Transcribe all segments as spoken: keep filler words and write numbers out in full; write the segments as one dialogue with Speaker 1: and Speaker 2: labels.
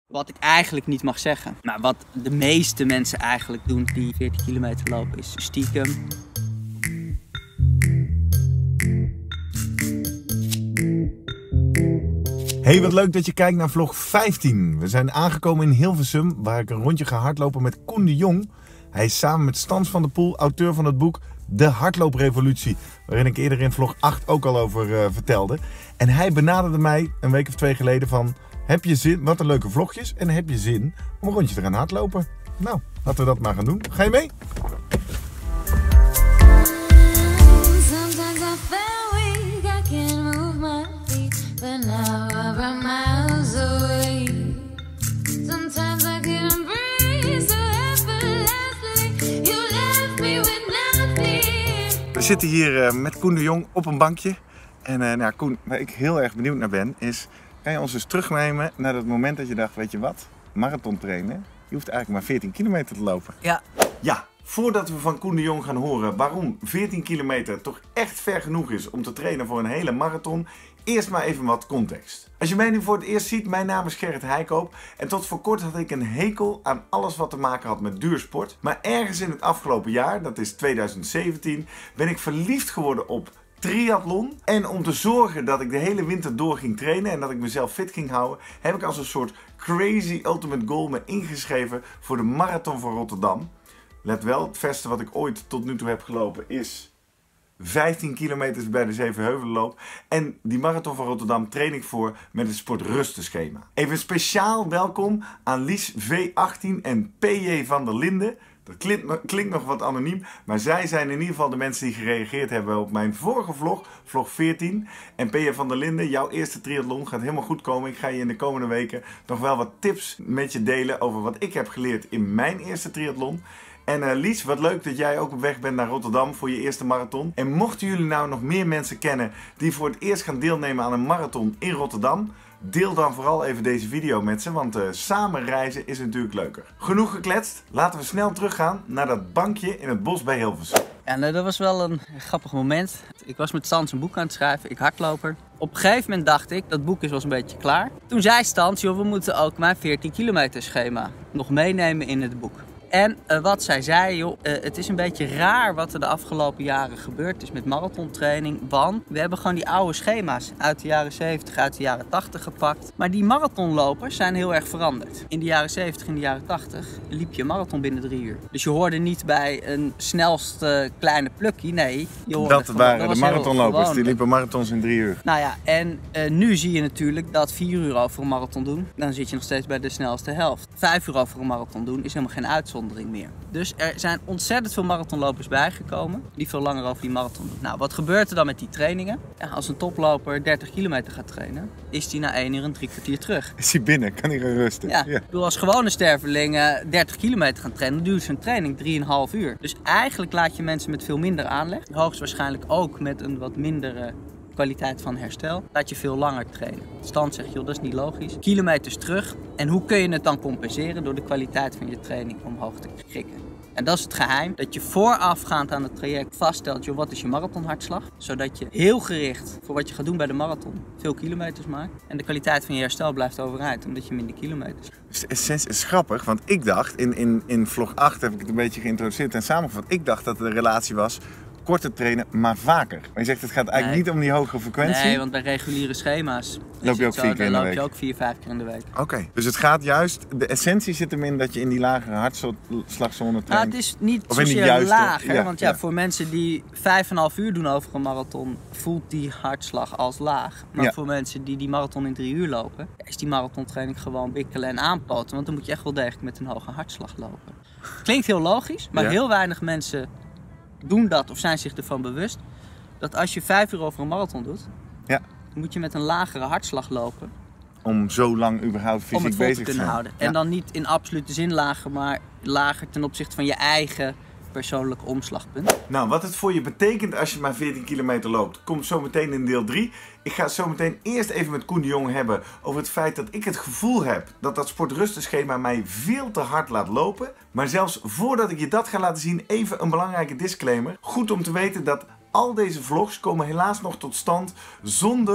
Speaker 1: Wat ik eigenlijk niet mag zeggen. Maar wat de meeste mensen eigenlijk doen die veertien kilometer lopen is stiekem.
Speaker 2: Hey, wat leuk dat je kijkt naar vlog vijftien. We zijn aangekomen in Hilversum, waar ik een rondje ga hardlopen met Koen de Jong. Hij is samen met Stans van der Poel, auteur van het boek De Hardlooprevolutie, waarin ik eerder in vlog acht ook al over uh, vertelde. En hij benaderde mij een week of twee geleden van, heb je zin, wat een leuke vlogjes, en heb je zin om een rondje te gaan hardlopen? Nou, laten we dat maar gaan doen. Ga je mee? We zitten hier uh, met Koen de Jong op een bankje. En uh, nou, Koen, waar ik heel erg benieuwd naar ben, is, kan je ons dus terugnemen naar dat moment dat je dacht, weet je wat, marathon trainen, je hoeft eigenlijk maar veertien kilometer te lopen.
Speaker 1: Ja.
Speaker 2: Ja, voordat we van Koen de Jong gaan horen waarom veertien kilometer toch echt ver genoeg is om te trainen voor een hele marathon, eerst maar even wat context. Als je mij nu voor het eerst ziet, mijn naam is Gerrit Heikoop en tot voor kort had ik een hekel aan alles wat te maken had met duursport. Maar ergens in het afgelopen jaar, dat is tweeduizend zeventien, ben ik verliefd geworden op triathlon. En om te zorgen dat ik de hele winter door ging trainen en dat ik mezelf fit ging houden, heb ik als een soort crazy ultimate goal me ingeschreven voor de Marathon van Rotterdam. Let wel, het verste wat ik ooit tot nu toe heb gelopen is vijftien kilometer bij de Zevenheuvelenloop. En die Marathon van Rotterdam train ik voor met het sportrustenschema. Even speciaal welkom aan Lies V achttien en P J van der Linden. Dat klinkt, klinkt nog wat anoniem, maar zij zijn in ieder geval de mensen die gereageerd hebben op mijn vorige vlog, vlog veertien. En P J van der Linden, jouw eerste triathlon gaat helemaal goed komen. Ik ga je in de komende weken nog wel wat tips met je delen over wat ik heb geleerd in mijn eerste triathlon. En uh, Lies, wat leuk dat jij ook op weg bent naar Rotterdam voor je eerste marathon. En mochten jullie nou nog meer mensen kennen die voor het eerst gaan deelnemen aan een marathon in Rotterdam, deel dan vooral even deze video met ze, want uh, samen reizen is natuurlijk leuker. Genoeg gekletst, laten we snel teruggaan naar dat bankje in het bos bij Hilversum.
Speaker 1: Ja, nou, dat was wel een grappig moment. Ik was met Stans een boek aan het schrijven, ik hardloper. Op een gegeven moment dacht ik, dat boek is wel een beetje klaar. Toen zei Stans, joh, we moeten ook mijn veertien kilometer schema nog meenemen in het boek. En uh, wat zij zei, joh, uh, het is een beetje raar wat er de afgelopen jaren gebeurd is met marathontraining. Want we hebben gewoon die oude schema's uit de jaren zeventig, uit de jaren tachtig gepakt. Maar die marathonlopers zijn heel erg veranderd. In de jaren zeventig en de jaren tachtig liep je een marathon binnen drie uur. Dus je hoorde niet bij een snelste kleine plukkie, nee. Je hoorde
Speaker 2: dat
Speaker 1: van,
Speaker 2: waren
Speaker 1: dat
Speaker 2: de marathonlopers, die liepen marathons in drie uur.
Speaker 1: Nou ja, en uh, nu zie je natuurlijk dat vier uur over een marathon doen, dan zit je nog steeds bij de snelste helft. Vijf uur over een marathon doen is helemaal geen uitzondering meer. Dus er zijn ontzettend veel marathonlopers bijgekomen die veel langer over die marathon doen. Nou, wat gebeurt er dan met die trainingen? Ja, als een toploper dertig kilometer gaat trainen, is die na één uur en drie kwartier terug.
Speaker 2: Is hij binnen? Kan hij gaan rusten?
Speaker 1: Ja, ja. Ik bedoel, als gewone stervelingen dertig kilometer gaan trainen, dan duurt zo'n training drie komma vijf uur. Dus eigenlijk laat je mensen met veel minder aanleg, hoogstwaarschijnlijk ook met een wat mindere kwaliteit van herstel, laat je veel langer trainen. Stand zegt, joh, dat is niet logisch. Kilometers terug. En hoe kun je het dan compenseren? Door de kwaliteit van je training omhoog te krikken. En dat is het geheim, dat je voorafgaand aan het traject vaststelt, joh, wat is je marathonhartslag? Zodat je heel gericht voor wat je gaat doen bij de marathon veel kilometers maakt. En de kwaliteit van je herstel blijft overeind, omdat je minder kilometers hebt.
Speaker 2: Dus de essentie is grappig, want ik dacht, in, in, in vlog acht heb ik het een beetje geïntroduceerd en samengevat. Ik dacht dat de relatie was korter trainen, maar vaker. Maar je zegt, het gaat eigenlijk nee. niet om die hogere frequentie.
Speaker 1: Nee, want bij reguliere schema's
Speaker 2: loop je ook vier keer in de week.
Speaker 1: loop je ook vier, vijf keer in de week.
Speaker 2: Oké, okay. Dus het gaat juist, de essentie zit hem in dat je in die lagere hartslagzone traint.
Speaker 1: Nou, het is niet
Speaker 2: of
Speaker 1: zozeer
Speaker 2: juiste,
Speaker 1: lager,
Speaker 2: ja,
Speaker 1: want ja,
Speaker 2: ja,
Speaker 1: voor mensen die vijf en een half uur doen over een marathon, voelt die hartslag als laag. Maar ja, voor mensen die die marathon in drie uur lopen, is die marathontraining gewoon bikkelen en aanpoten. Want dan moet je echt wel degelijk met een hoge hartslag lopen. Klinkt heel logisch, maar ja, heel weinig mensen doen dat of zijn zich ervan bewust dat als je vijf uur over een marathon doet,
Speaker 2: ja,
Speaker 1: moet je met een lagere hartslag lopen.
Speaker 2: Om zo lang überhaupt fysiek
Speaker 1: om het vol
Speaker 2: bezig
Speaker 1: te
Speaker 2: te
Speaker 1: kunnen
Speaker 2: zijn.
Speaker 1: houden.
Speaker 2: Ja.
Speaker 1: En dan niet in absolute zin lager, maar lager ten opzichte van je eigen persoonlijk omslagpunt.
Speaker 2: Nou, wat het voor je betekent als je maar veertien kilometer loopt, komt zo meteen in deel drie. Ik ga het zo meteen eerst even met Koen de Jong hebben over het feit dat ik het gevoel heb dat dat sportrustenschema mij veel te hard laat lopen. Maar zelfs voordat ik je dat ga laten zien, even een belangrijke disclaimer. Goed om te weten dat al deze vlogs komen helaas nog tot stand zonder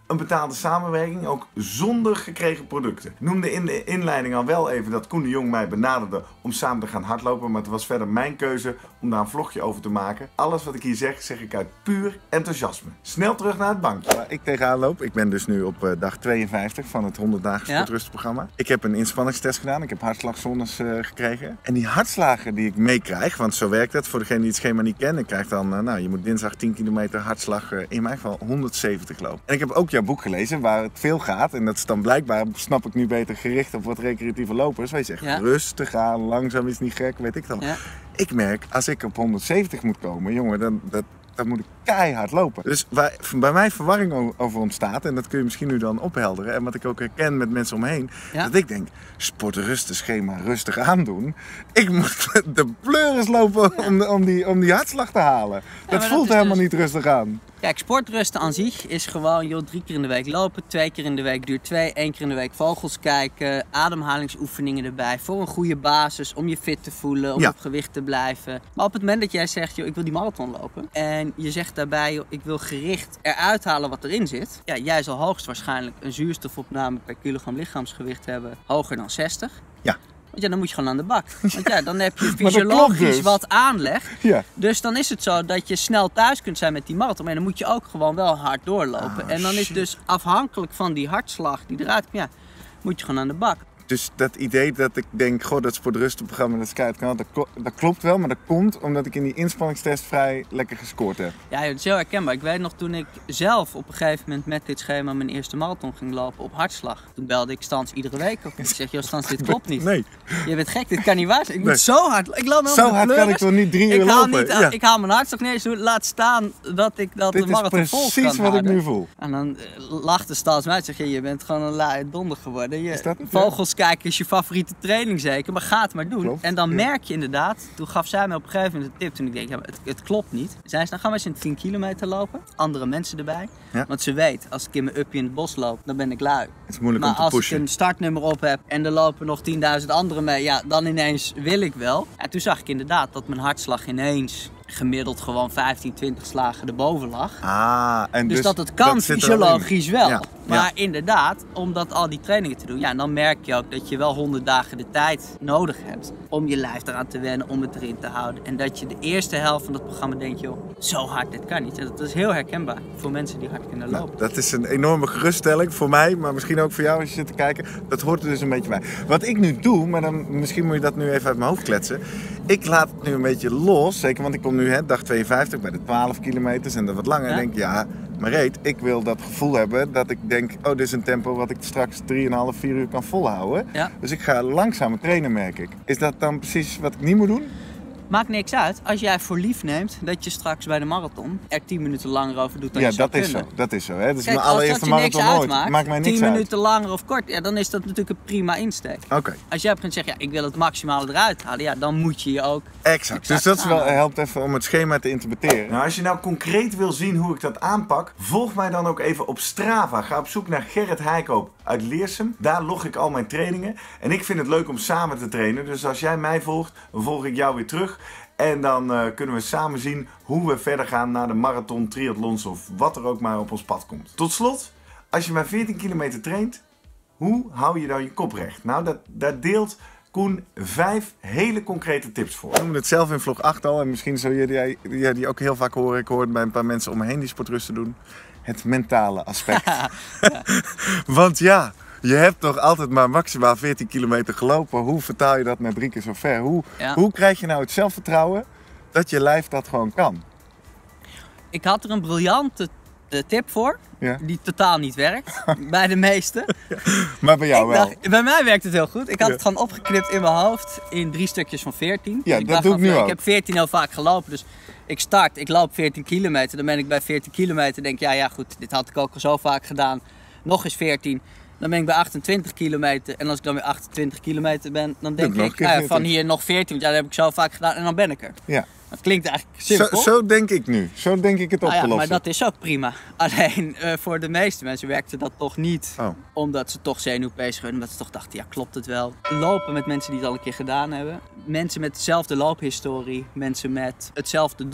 Speaker 2: een betaalde samenwerking, ook zonder gekregen producten. Ik noemde in de inleiding al wel even dat Koen de Jong mij benaderde om samen te gaan hardlopen, maar het was verder mijn keuze om daar een vlogje over te maken. Alles wat ik hier zeg, zeg ik uit puur enthousiasme. Snel terug naar het bankje. Waar ik tegenaan loop, ik ben dus nu op uh, dag tweeënvijftig van het honderd dagen sportrustprogramma. Ik heb een inspanningstest gedaan, ik heb hartslagzones uh, gekregen. En die hartslagen die ik meekrijg, want zo werkt het voor degene die het schema niet kennen, ik krijg dan, uh, nou je moet dinsdag tien kilometer hartslag, uh, in mijn geval honderdzeventig lopen. En ik heb ook jouw boek gelezen waar het veel gaat en dat is dan blijkbaar, snap ik nu beter, gericht op wat recreatieve lopers. Wij zeggen ja. rustig aan, langzaam is niet gek, weet ik dan. Ja. Ik merk, als ik op honderdzeventig moet komen, jongen, dan, dat, dan moet ik keihard lopen. Dus waar bij mij verwarring over ontstaat, en dat kun je misschien nu dan ophelderen, en wat ik ook herken met mensen omheen, ja. dat ik denk, sportrustenschema rustig aandoen. Ik moet de pleuris lopen ja. om, de, om, die, om die hartslag te halen. Ja, dat voelt dat helemaal dus niet rustig aan.
Speaker 1: Kijk, sportrusten aan zich is gewoon, joh, drie keer in de week lopen, twee keer in de week duurt twee, één keer in de week vogels kijken, ademhalingsoefeningen erbij, voor een goede basis, om je fit te voelen, om ja. op gewicht te blijven. Maar op het moment dat jij zegt, joh, ik wil die marathon lopen, en je zegt daarbij, joh, ik wil gericht eruit halen wat erin zit, ja, jij zal hoogstwaarschijnlijk een zuurstofopname per kilogram lichaamsgewicht hebben hoger dan zestig.
Speaker 2: Ja.
Speaker 1: Ja, dan moet je gewoon aan de bak. Want ja, dan heb je fysiologisch dus. wat aanleg.
Speaker 2: Ja.
Speaker 1: Dus dan is het zo dat je snel thuis kunt zijn met die marathon. Maar dan moet je ook gewoon wel hard doorlopen. Oh, en dan is het dus afhankelijk van die hartslag die eruit komt, ja, moet je gewoon aan de bak.
Speaker 2: Dus dat idee dat ik denk, goh, dat sportrustenprogramma, dat Sky kan, dat, kl dat klopt wel, maar dat komt omdat ik in die inspanningstest vrij lekker gescoord heb.
Speaker 1: Ja, dat is heel herkenbaar. Ik weet nog toen ik zelf op een gegeven moment met dit schema mijn eerste marathon ging lopen op hartslag. Toen belde ik Stans iedere week op. Ik zeg, joh Stans, dit klopt niet.
Speaker 2: Nee.
Speaker 1: Je bent gek, dit kan niet waar zijn. Ik moet nee. zo hard, ik loop
Speaker 2: Zo hard kan ik toch niet drie uur ik lopen?
Speaker 1: Niet, ja. Ik haal mijn hartslag niet eens doen, laat staan dat ik dat
Speaker 2: dit
Speaker 1: de marathon vol kan
Speaker 2: Dit is precies wat
Speaker 1: houden.
Speaker 2: ik nu voel.
Speaker 1: En dan uh, lachte Stans mij en zeg je, je bent gewoon een laaie donder geworden. Je,
Speaker 2: is dat het,
Speaker 1: vogels ja? kijken is je favoriete training zeker, maar ga het maar doen.
Speaker 2: Klopt,
Speaker 1: en dan
Speaker 2: ja.
Speaker 1: merk je inderdaad, toen gaf zij me op een gegeven moment een tip, toen ik denk, ja, het, het klopt niet. Zij zei, dan gaan we eens in tien kilometer lopen, andere mensen erbij. Ja. Want ze weet, als ik in mijn uppie in het bos loop, dan ben ik lui.
Speaker 2: Het is moeilijk
Speaker 1: maar
Speaker 2: om te
Speaker 1: als
Speaker 2: pushen.
Speaker 1: ik een startnummer op heb en er lopen nog tienduizend anderen mee, ja, dan ineens wil ik wel. En toen zag ik inderdaad dat mijn hartslag ineens gemiddeld gewoon vijftien, twintig slagen erboven lag.
Speaker 2: Ah, en
Speaker 1: dus,
Speaker 2: dus
Speaker 1: dat het kan fysiologisch wel.
Speaker 2: Ja,
Speaker 1: maar
Speaker 2: ja.
Speaker 1: inderdaad, om dat al die trainingen te doen, ja, dan merk je ook dat je wel honderd dagen de tijd nodig hebt om je lijf eraan te wennen, om het erin te houden. En dat je de eerste helft van dat programma denkt, joh, zo hard, dit kan niet. En dat is heel herkenbaar voor mensen die hard kunnen lopen.
Speaker 2: Nou, dat is een enorme geruststelling voor mij, maar misschien ook voor jou als je zit te kijken. Dat hoort er dus een beetje bij. Wat ik nu doe, maar dan, misschien moet je dat nu even uit mijn hoofd kletsen. Ik laat het nu een beetje los, zeker, want ik kom nu hè, dag tweeënvijftig bij de twaalf kilometers en dan wat langer. Ja? En denk ja, maar reet, ik wil dat gevoel hebben dat ik denk, oh, dit is een tempo wat ik straks drie komma vijf, vier uur kan volhouden. Ja. Dus ik ga langzamer trainen, merk ik. Is dat dan precies wat ik niet moet doen?
Speaker 1: Maakt niks uit. Als jij voor lief neemt dat je straks bij de marathon er tien minuten langer over doet dan
Speaker 2: ja,
Speaker 1: je zou
Speaker 2: dat
Speaker 1: kunnen.
Speaker 2: Is zo. Dat is zo. Hè? Dat is
Speaker 1: Kijk,
Speaker 2: mijn allereerste marathon nooit.
Speaker 1: Uitmaakt,
Speaker 2: maakt mij niks
Speaker 1: tien
Speaker 2: uit.
Speaker 1: minuten langer of kort, ja, dan is dat natuurlijk een prima insteek.
Speaker 2: Okay.
Speaker 1: Als jij op een zegt, ja, ik wil het maximale eruit halen, ja, dan moet je je ook...
Speaker 2: Exact. exact dus dat is wel, helpt even om het schema te interpreteren. Nou, als je nou concreet wil zien hoe ik dat aanpak, volg mij dan ook even op Strava. Ga op zoek naar Gerrit Heikoop uit Leersum. Daar log ik al mijn trainingen. En ik vind het leuk om samen te trainen. Dus als jij mij volgt, dan volg ik jou weer terug. En dan uh, kunnen we samen zien hoe we verder gaan naar de marathon, triathlons of wat er ook maar op ons pad komt. Tot slot, als je maar veertien kilometer traint, hoe hou je dan je kop recht? Nou, dat, daar deelt Koen vijf hele concrete tips voor. Ik noemde het zelf in vlog acht al en misschien zul je die, die, die ook heel vaak horen. Ik hoor het bij een paar mensen om me heen die sportrust te doen. Het mentale aspect. Ja. Want ja... Je hebt toch altijd maar maximaal veertien kilometer gelopen. Hoe vertaal je dat naar drie keer zo ver? Hoe, ja. hoe krijg je nou het zelfvertrouwen dat je lijf dat gewoon kan?
Speaker 1: Ik had er een briljante uh, tip voor, ja. die totaal niet werkt, bij de meesten.
Speaker 2: Ja. Maar bij jou ik wel?
Speaker 1: Dacht, bij mij werkt het heel goed. Ik had ja. het gewoon opgeknipt in mijn hoofd in drie stukjes van veertien.
Speaker 2: Ja,
Speaker 1: ik
Speaker 2: dat doe ik nu
Speaker 1: van,
Speaker 2: ook.
Speaker 1: Ik heb veertien heel vaak gelopen, dus ik start, ik loop veertien kilometer. Dan ben ik bij veertien kilometer, denk ja, ja goed, dit had ik ook al zo vaak gedaan. Nog eens veertien. Dan ben ik bij achtentwintig kilometer. En als ik dan weer achtentwintig kilometer ben, dan denk ik, ah, van hier nog veertien. Want ja, dat heb ik zo vaak gedaan en dan ben ik er. Ja. Dat klinkt eigenlijk simpel.
Speaker 2: Zo, zo denk ik nu. Zo denk ik het op te
Speaker 1: ah, ja,
Speaker 2: lossen.
Speaker 1: Maar dat is ook prima. Alleen uh, voor de meeste mensen werkte dat toch niet. Oh. Omdat ze toch zenuwpees werden. Omdat ze toch dachten, ja klopt het wel. Lopen met mensen die het al een keer gedaan hebben. Mensen met dezelfde loophistorie. Mensen met hetzelfde doel.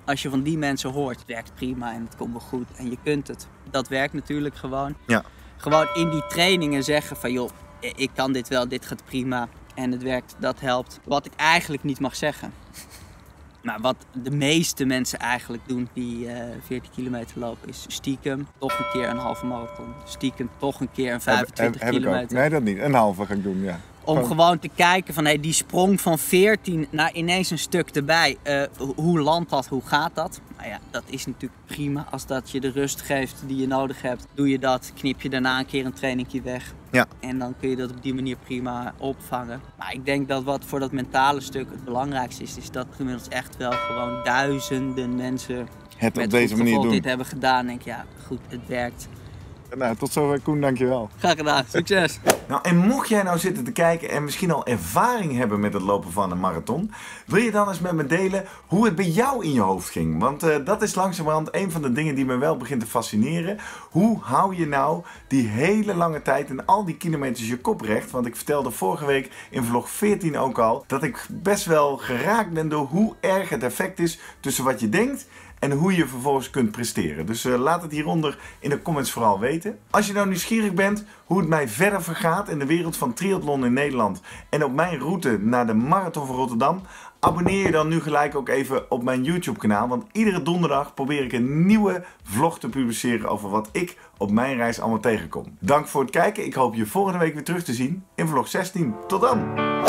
Speaker 1: Als je van die mensen hoort, het werkt prima en het komt wel goed en je kunt het. Dat werkt natuurlijk gewoon.
Speaker 2: Ja.
Speaker 1: Gewoon in die trainingen zeggen van joh, ik kan dit wel, dit gaat prima en het werkt, dat helpt. Wat ik eigenlijk niet mag zeggen. Maar wat de meeste mensen eigenlijk doen die uh, veertien kilometer lopen is stiekem toch een keer een halve marathon. Stiekem toch een keer een vijfentwintig
Speaker 2: heb, heb, heb
Speaker 1: kilometer.
Speaker 2: Nee, dat niet. Een halve ga ik doen, ja.
Speaker 1: Om gewoon, gewoon te kijken van hey, die sprong van veertien naar ineens een stuk erbij. Uh, hoe landt dat? Hoe gaat dat? Nou ja, dat is natuurlijk prima. Als dat je de rust geeft die je nodig hebt, doe je dat. Knip je daarna een keer een trainingje weg.
Speaker 2: Ja.
Speaker 1: En dan kun je dat op die manier prima opvangen. Maar ik denk dat wat voor dat mentale stuk het belangrijkste is, is dat inmiddels echt wel gewoon duizenden mensen
Speaker 2: het
Speaker 1: met
Speaker 2: op deze manier doen.
Speaker 1: dit hebben gedaan. En denk ja, goed, het werkt.
Speaker 2: Nou, tot zover Koen, dankjewel.
Speaker 1: Graag gedaan, succes!
Speaker 2: Nou, en mocht jij nou zitten te kijken en misschien al ervaring hebben met het lopen van een marathon, wil je dan eens met me delen hoe het bij jou in je hoofd ging? Want uh, dat is langzamerhand een van de dingen die me wel begint te fascineren. Hoe hou je nou die hele lange tijd en al die kilometers je kop recht? Want ik vertelde vorige week in vlog veertien ook al dat ik best wel geraakt ben door hoe erg het effect is tussen wat je denkt en hoe je vervolgens kunt presteren. Dus uh, laat het hieronder in de comments vooral weten. Als je nou nieuwsgierig bent hoe het mij verder vergaat in de wereld van triathlon in Nederland en op mijn route naar de Marathon van Rotterdam, abonneer je dan nu gelijk ook even op mijn YouTube kanaal. Want iedere donderdag probeer ik een nieuwe vlog te publiceren over wat ik op mijn reis allemaal tegenkom. Dank voor het kijken. Ik hoop je volgende week weer terug te zien in vlog zestien. Tot dan!